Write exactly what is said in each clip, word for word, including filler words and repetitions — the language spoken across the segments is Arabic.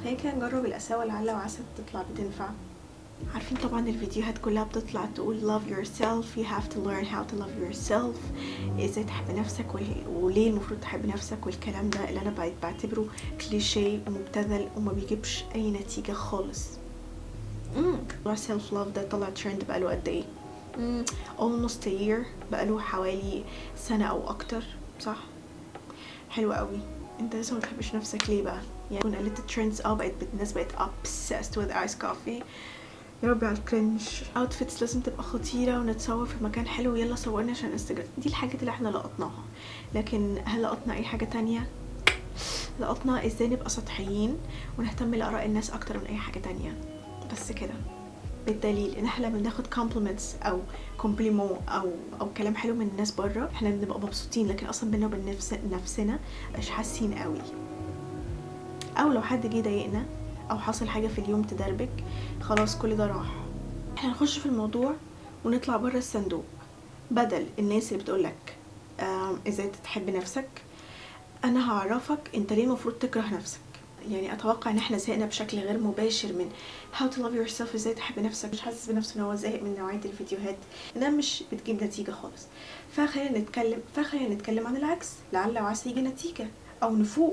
خلينا كده نجرب القساوة لعل وعسى تطلع بتنفع. عارفين طبعا الفيديوهات كلها بتطلع تقول love yourself, you have to learn how to love yourself، ازاي تحب نفسك وليه المفروض تحب نفسك والكلام ده اللي انا بعتبره كليشيه ومبتذل وما بيجيبش اي نتيجة خالص. امم self love ده طلع ترند بقاله قد ايه؟ امم almost a year، بقاله حوالي سنة او اكتر، صح؟ حلو قوي. انت لسه ما بتحبش نفسك ليه بقى؟ يعني قلت الترندز اه بقت الناس بقت obsessed with ice coffee. يا ربي على الكرنج. اوتفيتس لازم تبقى خطيره ونتصور في مكان حلو، يلا صورني عشان انستجرام. دي الحاجات اللي احنا لقطناها، لكن هل لقطنا اي حاجه تانية؟ لقطنا ازاي نبقى سطحيين ونهتم لاراء الناس اكتر من اي حاجه تانية، بس كده. بالدليل ان احنا لما بناخد كومبلمنتس او كومبليمون او او كلام حلو من الناس بره احنا بنبقى مبسوطين، لكن اصلا بينا وبين نفس نفسنا مش حاسين قوي. او لو حد جه ضايقنا او حصل حاجه في اليوم تدربك، خلاص كل ده راح. احنا نخش في الموضوع ونطلع بره الصندوق، بدل الناس اللي بتقولك ازاي تحب نفسك، انا هعرفك انت ليه المفروض تكره نفسك. يعني اتوقع ان احنا زهقنا بشكل غير مباشر من how to love yourself، ازاي تحب نفسك. مش حاسس بنفسه ان هو زهق من نوعيه الفيديوهات انها مش بتجيب نتيجه خالص. فخلينا نتكلم فخلينا نتكلم عن العكس، لعل وعسى يجي نتيجه او نفوق.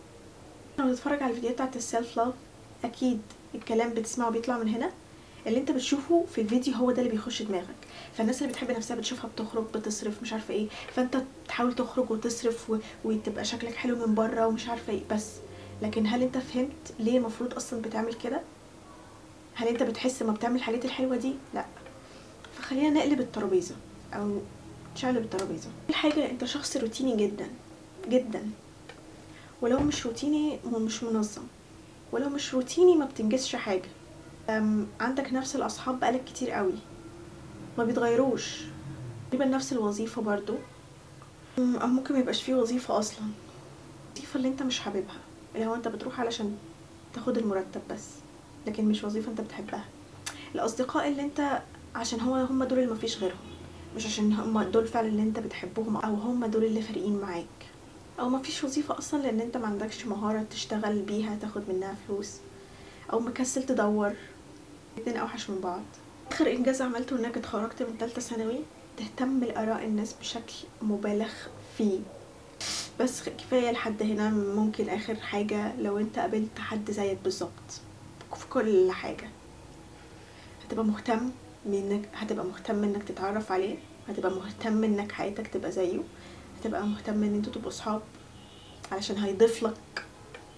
لو تتفرج على الفيديوهات بتاعت السيلف لاف اكيد الكلام بتسمعه بيطلع من هنا، اللي انت بتشوفه في الفيديو هو ده اللي بيخش دماغك. فالناس اللي بتحب نفسها بتشوفها بتخرج بتصرف مش عارفه ايه، فانت تحاول تخرج وتصرف و... وتبقى شكلك حلو من بره ومش عارفه ايه بس. لكن هل انت فهمت ليه المفروض اصلا بتعمل كده؟ هل انت بتحس ما بتعمل الحاجات الحلوه دي؟ لا. فخلينا نقلب الترابيزه او نشقلب الترابيزه. الحاجه انت شخص روتيني جدا جدا، ولو مش روتيني مش منظم، ولو مش روتيني ما بتنجزش حاجه. عندك نفس الاصحاب بقالك كتير قوي ما بيتغيروش، تقريبا نفس الوظيفه برضو، او ممكن ما يبقاش فيه وظيفه اصلا، الوظيفه اللي انت مش حاببها، اللي هو انت بتروح علشان تاخد المرتب بس، لكن مش وظيفه انت بتحبها. الاصدقاء اللي انت عشان هو هم دول اللي مفيش غيرهم، مش عشان هم دول فعلا اللي انت بتحبهم او هم دول اللي فارقين معاك. او مفيش وظيفه اصلا لان انت ما عندكش مهاره تشتغل بيها تاخد منها فلوس، او مكسل تدور. الاتنين اوحش من بعض. اخر انجاز عملته انك اتخرجت من ثالثه ثانوي، تهتم لاراء الناس بشكل مبالغ فيه. بس كفايه لحد هنا. ممكن اخر حاجه لو انت قابلت حد زيك بالظبط في كل حاجه، هتبقى مهتم منك هتبقى مهتم انك تتعرف عليه، هتبقى مهتم انك حياتك تبقى زيه، هتبقى مهتم ان انتوا تبقوا صحاب علشان هيضيف لك.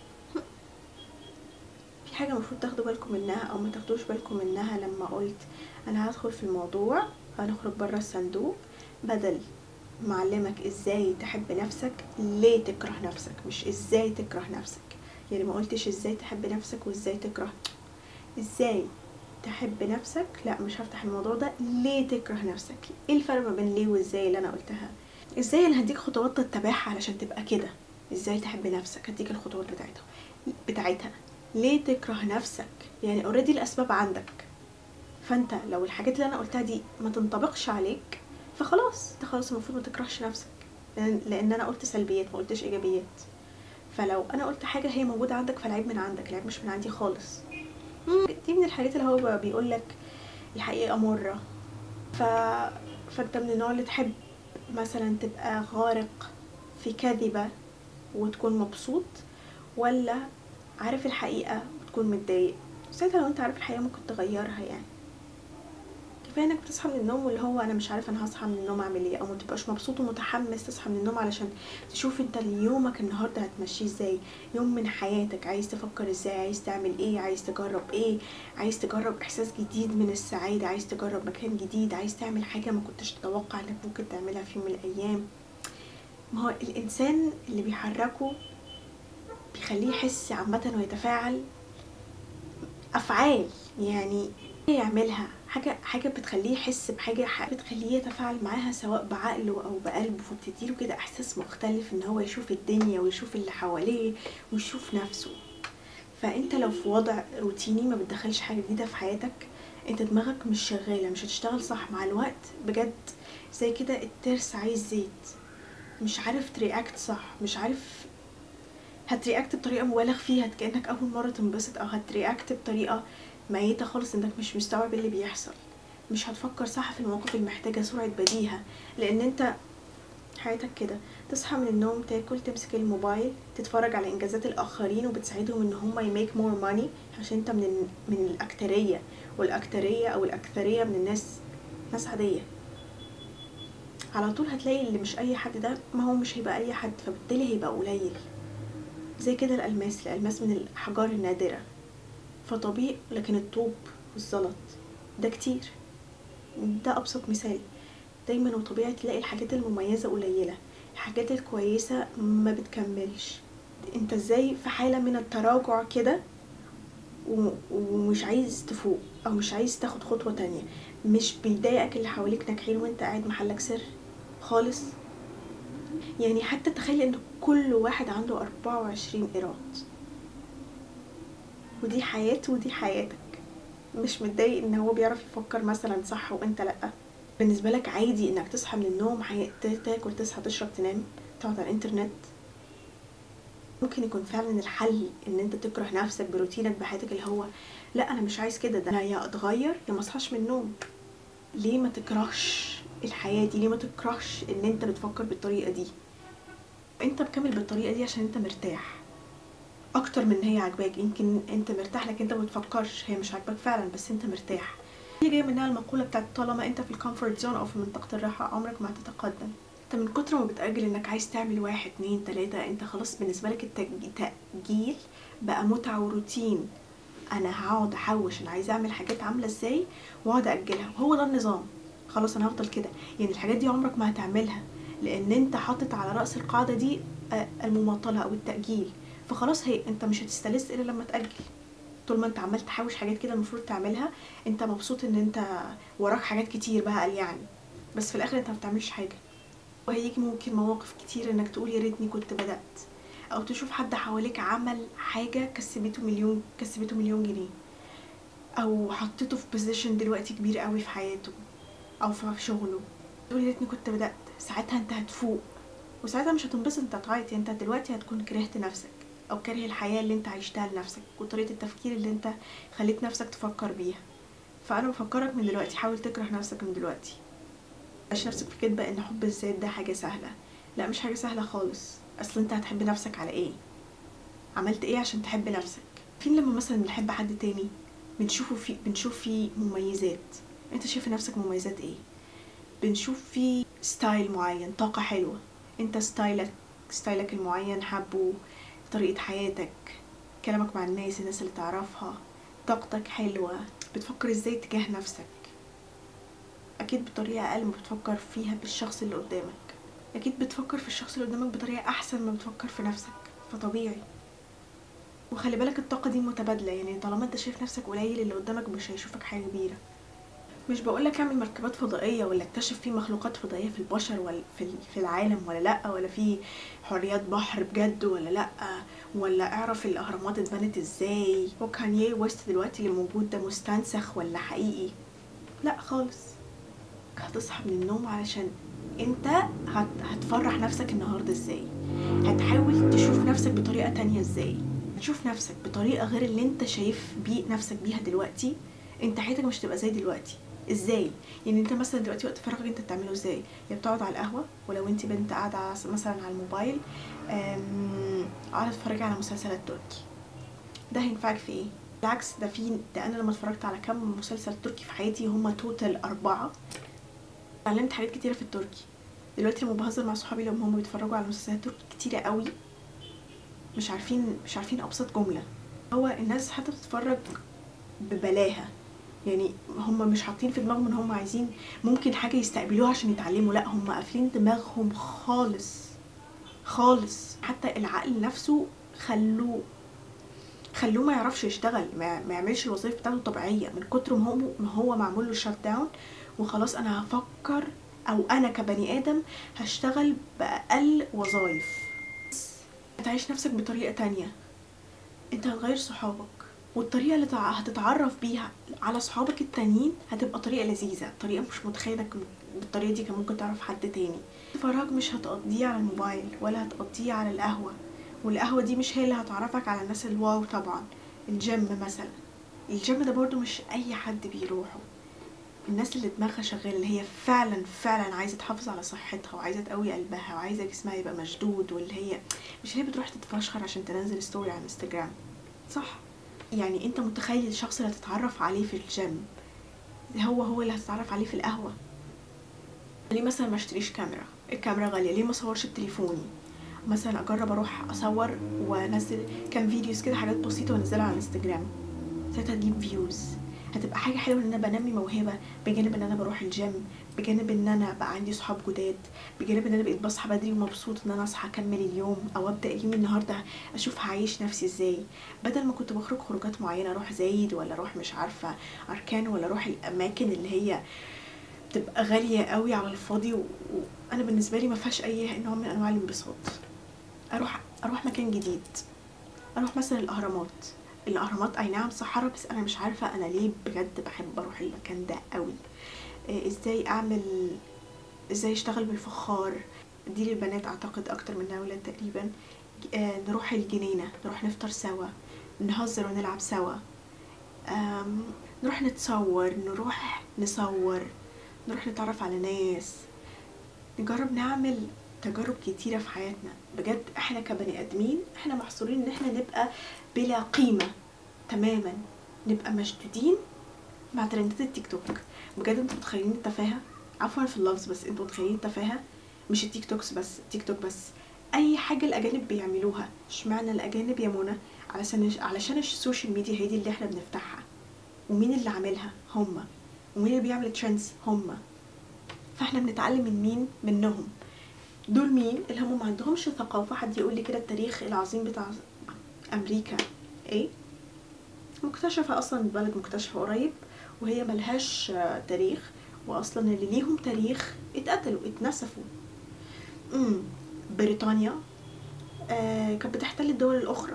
في حاجه المفروض تاخدوا بالكم منها او ما تاخدوش بالكم منها لما قلت انا هدخل في الموضوع هنخرج بره الصندوق، بدل معلمك ازاي تحب نفسك ليه تكره نفسك، مش ازاي تكره نفسك. يعني ما قلتش ازاي تحب نفسك وازاي تكره، ازاي تحب نفسك. لا مش هفتح الموضوع ده. ليه تكره نفسك؟ ايه الفرق ما بين ليه وازاي اللي انا قلتها؟ ازاي انا هديك خطوات تتبعها علشان تبقى كده. ازاي تحب نفسك هديك الخطوات بتاعتها بتاعتها ليه تكره نفسك؟ يعني اوريدي الاسباب عندك، فانت لو الحاجات اللي انا قلتها دي ما تنطبقش عليك فخلاص انت خلاص المفروض ما تكرهش نفسك، لان, لأن انا قلت سلبيات ما قلتش ايجابيات. فلو انا قلت حاجه هي موجوده عندك فالعيب من عندك، العيب مش من عندي خالص. دي من الحاجات اللي هو بيقول لك الحقيقه مره. ف... فانت من النوع اللي تحب مثلا تبقى غارق في كذبه وتكون مبسوط، ولا عارف الحقيقه وتكون متضايق؟ ساعتها لو انت عارف الحقيقه ممكن تغيرها. يعني كفايه انك بتصحى من النوم واللي هو انا مش عارف انا هصحى من النوم اعمل ايه، او ما تبقاش مبسوط ومتحمس تصحى من النوم علشان تشوف انت يومك النهارده هتمشيه ازاي، يوم من حياتك عايز تفكر ازاي، عايز تعمل ايه، عايز تجرب ايه، عايز تجرب احساس جديد من السعاده، عايز تجرب مكان جديد، عايز تعمل حاجه ما كنتش تتوقع انك ممكن تعملها في يوم من الايام. ما هو الانسان اللي بيحركه بيخليه يحس عامه ويتفاعل افعال، يعني يعملها حاجه حاجه بتخليه يحس بحاجه، حاجة بتخليه يتفاعل معاها سواء بعقله او بقلبه، فبتديله كده احساس مختلف ان هو يشوف الدنيا ويشوف اللي حواليه ويشوف نفسه. فانت لو في وضع روتيني ما بتدخلش حاجه جديده في حياتك، انت دماغك مش شغاله، مش هتشتغل صح مع الوقت بجد. زي كده الترس عايز زيت، مش عارف ترياكت صح، مش عارف هترياكت بطريقه مبالغ فيها كانك اول مره تنبسط، او هترياكت بطريقه ميته خالص انك مش مستوعب اللي بيحصل. مش هتفكر صح في المواقف اللي محتاجه سرعه بديهه، لان انت حياتك كده تصحى من النوم، تاكل، تمسك الموبايل، تتفرج على انجازات الاخرين وبتساعدهم ان هم يميك مور ماني، عشان انت من من الاكتريه، والاكتريه او الاكثريه من الناس ناس عاديه. على طول هتلاقي اللي مش اي حد ده ما هو مش هيبقى اي حد، فبالتالي هيبقى قليل. زي كده الالماس، الالماس من الاحجار النادره فطبيعي، لكن الطوب والزلط ده كتير. ده ابسط مثال. دايما وطبيعي تلاقي الحاجات المميزه قليله، الحاجات الكويسه ما بتكملش. انت ازاي في حاله من التراجع كده ومش عايز تفوق، او مش عايز تاخد خطوه تانية؟ مش بيضايقك اللي حواليك ناجحين وانت قاعد محلك سر خالص؟ يعني حتى تخيل ان كل واحد عنده أربعة وعشرين قيراط، ودي حياته ودي حياتك. مش متضايق ان هو بيعرف يفكر مثلا صح وانت لأ؟ بالنسبة لك عادي انك تصحى من النوم، تاكل، تصحى، تشرب، تنام، تقعد على الانترنت؟ ممكن يكون فعلا الحل ان انت تكره نفسك بروتينك بحياتك، اللي هو لا انا مش عايز كده، ده انا يا اتغير يا ما اصحاش من النوم. ليه ما تكرهش الحياة دي؟ ليه ما تكرهش ان انت بتفكر بالطريقة دي؟ انت بكمل بالطريقة دي عشان انت مرتاح اكتر من هي عاجباك. يمكن انت مرتاح لكن انت ما بتفكرش، هي مش عاجباك فعلا بس انت مرتاح. هي جايه منها المقوله بتاعت طالما انت في الكومفورت زون او في منطقه الراحه عمرك ما هتتقدم. انت من كتر ما بتأجل انك عايز تعمل واحد اتنين تلاتة، انت خلاص بالنسبه لك التأجيل بقى متعه وروتين. انا هقعد احوش انا عايزه اعمل حاجات عامله ازاي واقعد اجلها، وهو ده النظام. خلاص انا هفضل كده. يعني الحاجات دي عمرك ما هتعملها، لان انت حاطط على راس القاعده دي المماطله او التأجيل. فخلاص هي انت مش هتستلذ الا لما تأجل. طول ما انت عمال تحوش حاجات كده المفروض تعملها، انت مبسوط ان انت وراك حاجات كتير بقى يعني، بس في الاخر انت ما بتعملش حاجه. وهيجي ممكن مواقف كتير انك تقول يا ريتني كنت بدأت، او تشوف حد حواليك عمل حاجه كسبته مليون كسبته مليون جنيه، او حطيته في بوزيشن دلوقتي كبير قوي في حياته او في شغله، تقول يا ريتني كنت بدأت. ساعتها انت هتفوق، وساعتها مش هتنبسط، انت هتعيط. يعني انت دلوقتي هتكون كرهت نفسك او كاره الحياه اللي انت عايشتها لنفسك وطريقه التفكير اللي انت خليت نفسك تفكر بيها. فانا بفكرك من دلوقتي، حاول تكره نفسك من دلوقتي. مش نفسك في كدبه ان حب الذات ده حاجه سهله. لا مش حاجه سهله خالص. اصل انت هتحب نفسك على ايه؟ عملت ايه عشان تحب نفسك؟ فين لما مثلا بنحب حد تاني بنشوفه فيه بنشوف فيه مميزات؟ انت شايف نفسك مميزات ايه؟ بنشوف فيه ستايل معين، طاقه حلوه، انت ستايلك ستايلك المعين حبه، طريقه حياتك، كلامك مع الناس الناس اللي تعرفها، طاقتك حلوه. بتفكر ازاي تجاه نفسك؟ اكيد بطريقه اقل ما بتفكر فيها بالشخص اللي قدامك. اكيد بتفكر في الشخص اللي قدامك بطريقه احسن ما بتفكر في نفسك، فطبيعي. وخلي بالك الطاقه دي متبادله، يعني طالما انت شايف نفسك قليل اللي قدامك مش هيشوفك حاجه كبيره. مش بقولك اعمل مركبات فضائيه ولا اكتشف في مخلوقات فضائيه في البشر ولا في في العالم ولا لا، ولا في حريات بحر بجد ولا لا، ولا اعرف الاهرامات اتبنت ازاي، وكانيه ويست دلوقتي اللي موجود ده مستنسخ ولا حقيقي. لا خالص. هتصحى من النوم علشان انت هت... هتفرح نفسك النهارده ازاي، هتحاول تشوف نفسك بطريقه تانية ازاي، تشوف نفسك بطريقه غير اللي انت شايف بيه نفسك بيها دلوقتي. انت حياتك مش تبقى زي دلوقتي. ازاي؟ يعني انت مثلا دلوقتي وقت فراغك انت بتعمله ازاي؟ يا بتقعد على القهوه، ولو انت بنت قاعده مثلا على الموبايل قاعده تتفرجي على مسلسلات تركي. ده هينفعك في ايه؟ بالعكس، ده في ده انا لما اتفرجت على كم مسلسل تركي في حياتي، هما توتال اربعه، اتعلمت حاجات كتيره في التركي. دلوقتي لما بهزر مع صحابي لما هم بيتفرجوا على مسلسلات تركي كتيره قوي، مش عارفين مش عارفين ابسط جمله. هو الناس حتى بتتفرج ببلاها، يعني هم مش حاطين في دماغهم ان هم عايزين ممكن حاجه يستقبلوها عشان يتعلموا، لا هم قافلين دماغهم خالص خالص. حتى العقل نفسه خلوه خلوه ما يعرفش يشتغل، ما, ما يعملش الوظائف بتاعته طبيعيه من كتر ما هو ما هو معمول له شات داون. وخلاص انا هفكر، او انا كبني ادم هشتغل باقل وظائف. هتعيش نفسك بطريقه تانية، انت هتغير صحابك، والطريقه اللي هتتعرف بيها على صحابك التانيين هتبقى طريقه لذيذه، طريقه مش متخيله بالطريقه دي كان ممكن تعرف حد تاني. فراغ مش هتقضيه على الموبايل ولا هتقضيه على القهوه والقهوة دي مش هي اللي هتعرفك على الناس الواو. طبعا الجيم مثلا، الجيم ده برضو مش اي حد بيروحه. الناس اللي دماغها شغال، اللي هي فعلا فعلا عايزه تحافظ على صحتها وعايزه تقوي قلبها وعايزه جسمها يبقى مشدود، واللي هي مش اللي بتروح تتفشخر عشان تنزل ستوري على انستجرام، صح؟ يعني انت متخيل الشخص اللي هتتعرف عليه في الجيم هو هو اللي هتتعرف عليه في القهوه؟ ليه مثلا ما اشتريش كاميرا؟ الكاميرا غاليه، ليه ما اصورش بتليفوني؟ مثلا اجرب اروح اصور وانزل كام فيديوز كده، حاجات بسيطه وانزلها على انستجرام، ساعتها تجيب فيوز. هتبقى حاجه حلوه ان انا بنمي موهبه، بجانب ان انا بروح الجيم، بجانب ان انا بقى عندي صحاب جداد، بجانب ان انا بقيت بصحى بدري ومبسوط ان انا اصحى اكمل اليوم او ابدا اليوم النهارده اشوف هعيش نفسي ازاي، بدل ما كنت بخرج خروجات معينه، اروح زايد ولا اروح مش عارفه اركان ولا اروح الاماكن اللي هي بتبقى غاليه قوي على الفاضي، وانا بالنسبه لي ما فيهاش اي نوع من انواع الانبساط. اروح اروح مكان جديد، اروح مثلا الاهرامات. الاهرامات اي نعم صحراء، بس انا مش عارفه انا ليه بجد بحب اروح المكان ده قوي. إيه، ازاي اعمل، ازاي اشتغل بالفخار، دي للبنات اعتقد اكتر من الاولاد تقريبا. آه، نروح الجنينه، نروح نفطر سوا، نهزر ونلعب سوا، آم، نروح نتصور، نروح نصور، نروح نتعرف على ناس، نجرب نعمل تجارب كتيرة في حياتنا. بجد احنا كبني ادمين احنا محصورين ان احنا نبقى بلا قيمة تماما، نبقى مشدودين مع ترندات التيك توك. بجد انتوا متخيلين التفاهة؟ عفوا في اللفظ، بس انتوا متخيلين التفاهة؟ مش التيك توكس بس، تيك توك بس، اي حاجة الاجانب بيعملوها. اشمعنى الاجانب يا منى؟ علشان علشان السوشيال ميديا هي دي اللي احنا بنفتحها، ومين اللي عاملها؟ هما. ومين اللي بيعمل ترندز؟ هما. فاحنا بنتعلم من مين؟ منهم. دول مين؟ اللي هم ما عندهمش ثقافة. حد يقول لي كده التاريخ العظيم بتاع امريكا ايه؟ مكتشفة اصلا، البلد مكتشفة قريب وهي ملهاش تاريخ، واصلا اللي ليهم تاريخ اتقتلوا اتنسفوا. امم بريطانيا آه كانت بتحتل الدول الاخرى،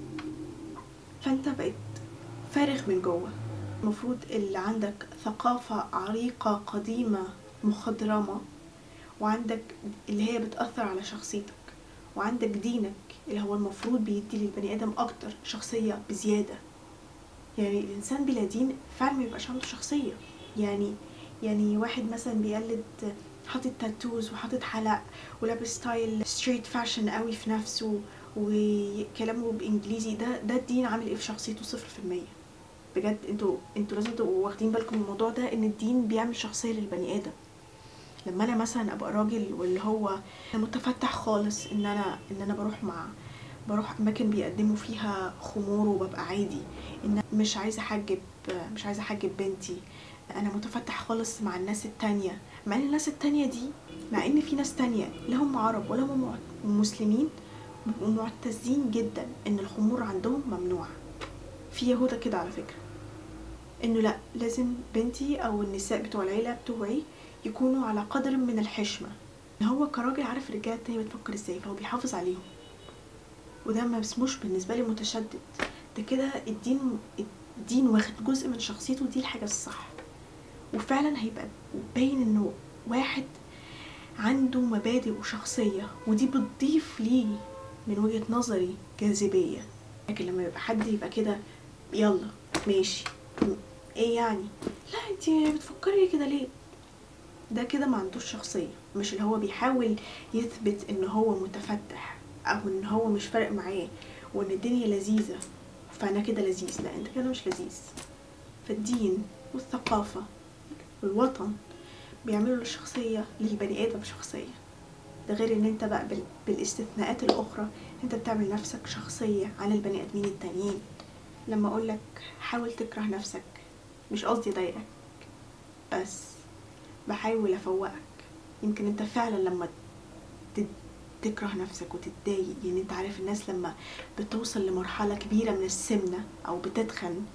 فانت بقيت فارغ من جوه. المفروض اللي عندك ثقافة عريقة قديمة مخضرمة، وعندك اللي هي بتأثر على شخصيتك، وعندك دينك اللي هو المفروض بيدي للبني آدم أكتر شخصية بزيادة. يعني الإنسان بلا دين فعلا ما يبقاش عنده شخصية. يعني يعني واحد مثلا بيقلد، حاطط تاتوز وحاطط حلق ولابس ستايل ستريت فاشن قوي في نفسه وكلامه بإنجليزي، ده ده الدين عامل ايه في شخصيته؟ صفر في المية. بجد انتوا انتوا لازم تبقوا واخدين بالكم من الموضوع ده، ان الدين بيعمل شخصية للبني آدم. لما انا مثلا ابقى راجل واللي هو متفتح خالص، ان انا ان انا بروح مع بروح اماكن بيقدموا فيها خمور وببقى عادي، ان مش عايزه احجب مش عايزه احجب بنتي، انا متفتح خالص مع الناس التانية، مع ان الناس التانية دي، مع ان في ناس تانية لا هم عرب ولا هم مسلمين بيبقوا معتزين جدا ان الخمور عندهم ممنوع. في يهودا كده على فكره، انه لا، لازم بنتي او النساء بتوع العيله بتوعي يكونوا على قدر من الحشمه. هو كراجل عارف الرجاله التانية بتفكر ازاي، فهو بيحافظ عليهم. وده ما اسموش بالنسبه لي متشدد، ده كده الدين الدين واخد جزء من شخصيته، دي الحاجه الصح. وفعلا هيبقى باين انه واحد عنده مبادئ وشخصيه، ودي بتضيف ليه من وجهه نظري جاذبيه. لكن لما يبقى حد يبقى كده يلا ماشي ايه يعني، لا انتي بتفكري كده ليه، ده كده ما عندوش شخصيه. مش اللي هو بيحاول يثبت ان هو متفتح او ان هو مش فارق معاه وان الدنيا لذيذه فانا كده لذيذ، لا انت كده مش لذيذ. فالدين والثقافه والوطن بيعملوا الشخصيه للبني ادم شخصيه. ده غير ان انت بقى بالاستثناءات الاخرى انت بتعمل نفسك شخصيه عن البني ادمين التانيين. لما اقولك حاول تكره نفسك، مش قصدي اضايقك، بس بحاول افوقك. يمكن انت فعلا لما تكره نفسك وتتضايق، يعني انت عارف الناس لما بتوصل لمرحلة كبيرة من السمنة او بتتخن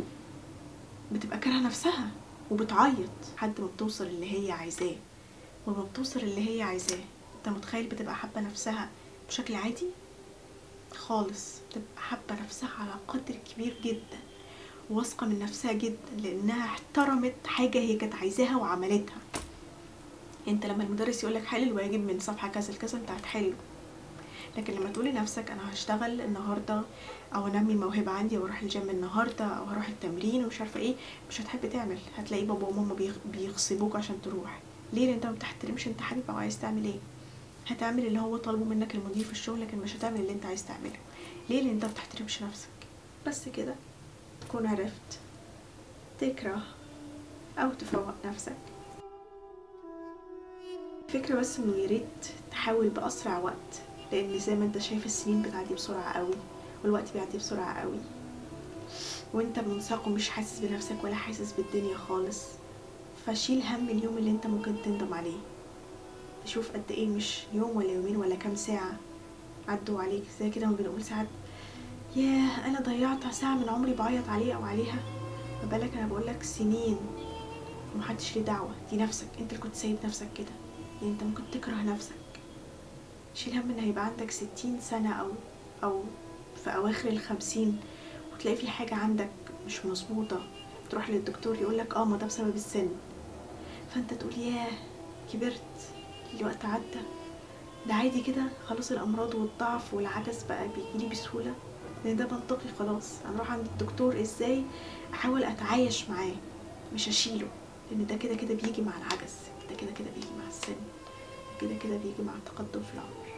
بتبقى كره نفسها وبتعيط لحد ما بتوصل اللي هي عايزاه. ولما بتوصل اللي هي عايزاه انت متخيل بتبقى حابة نفسها بشكل عادي خالص، بتبقى حابة نفسها على قدر كبير جدا، واثقة من نفسها جدا لانها احترمت حاجة هي كانت عايزاها وعملتها. انت لما المدرس يقولك حل الواجب من صفحة كذا لكذا انت هتحله، لكن لما تقولي لنفسك انا هشتغل النهارده او انمي الموهبه عندي واروح الجيم النهارده او هروح التمرين ومش عارفه ايه، مش هتحب تعمل. هتلاقي بابا وماما بيغصبوك عشان تروح. ليه؟ لان انت ما بتحترمش انت حابب او عايز تعمل ايه. هتعمل اللي هو طالبه منك المدير في الشغل، لكن مش هتعمل اللي انت عايز تعمله. ليه؟ لان انت ما بتحترمش نفسك. بس كده تكون عرفت تكره او تفوق نفسك. فكرة بس انه ياريت تحاول باسرع وقت، لان زي ما انت شايف السنين بتعدي بسرعة قوي والوقت بيعدي بسرعة قوي، وانت منساق ومش حاسس بنفسك ولا حاسس بالدنيا خالص. فشيل هم اليوم اللي انت ممكن تندم عليه. تشوف قد ايه، مش يوم ولا يومين ولا كام ساعة عدوا عليك. زي كده ما بنقول ساعات ياه انا ضيعت ساعة من عمري بعيط عليه او عليها، ما بالك انا بقولك سنين ومحدش ليه دعوة. دي نفسك انت اللي كنت سايب نفسك كده، يعني انت ممكن تكره نفسك. شيل هم ان هيبقى عندك ستين سنة او او في اواخر الخمسين وتلاقي في حاجة عندك مش مظبوطة، تروح للدكتور يقولك اه ما ده بسبب السن. فانت تقول ياه كبرت، الوقت عدى، ده عادي كده خلاص. الامراض والضعف والعجز بقى بيجيلي بسهولة، لان ده منطقي خلاص. هنروح عند الدكتور ازاي؟ احاول اتعايش معاه مش اشيله، لان ده كده كده بيجي مع العجز، ده كده كده بيجي مع السن، كده كده بيجي مع التقدم في العمر.